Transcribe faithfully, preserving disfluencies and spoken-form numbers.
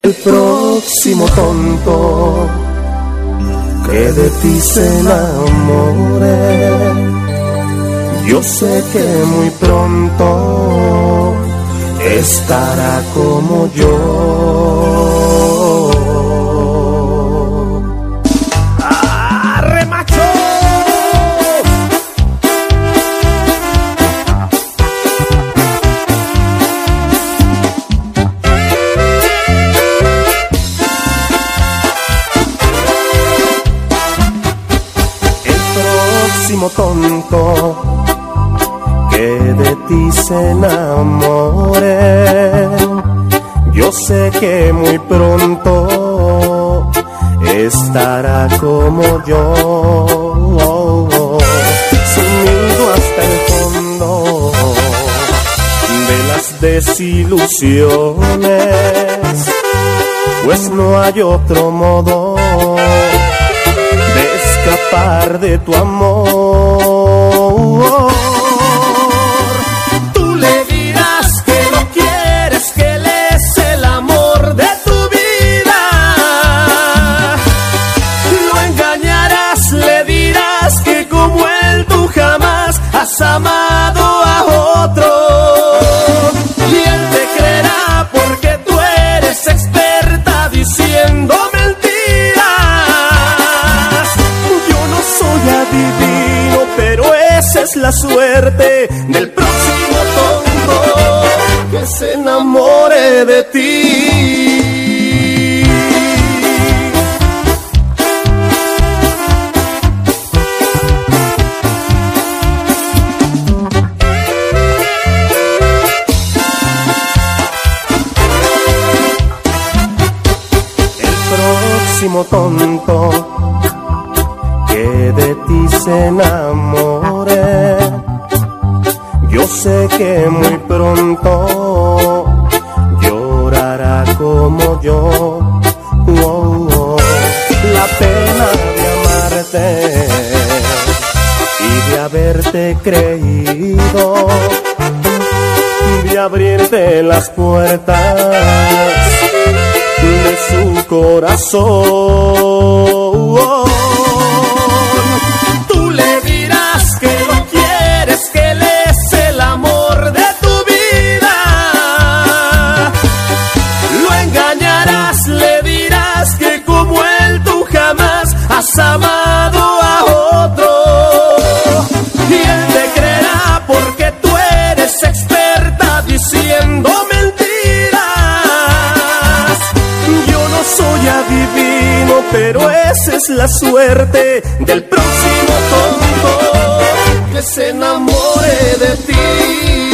El próximo tonto que de ti se enamore, yo sé que muy pronto estará como yo. ¡Arre, macho! Tonto que de ti se enamore, yo sé que muy pronto estará como yo, sumido hasta el fondo de las desilusiones, pues no hay otro modo de escapar de tu amor. Tú le dirás que lo quieres, que él es el amor de tu vida. Lo engañarás, le dirás que como él tú jamás has amado a otro. Y él te creerá porque tú eres experta diciendo adivino, pero esa es la suerte del próximo tonto que se enamore de ti. El próximo tonto que de ti se enamore, yo sé que muy pronto llorará como yo. Oh, oh. La pena de amarte y de haberte creído y de abrirte las puertas de su corazón. Oh, has amado a otro y él te creerá porque tú eres experta diciendo mentiras. Yo no soy adivino, pero esa es la suerte del próximo tonto que se enamore de ti.